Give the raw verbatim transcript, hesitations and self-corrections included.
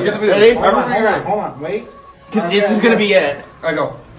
Get the video. Ready? Hold on, hold on, hold on, wait. This is gonna be it. I go.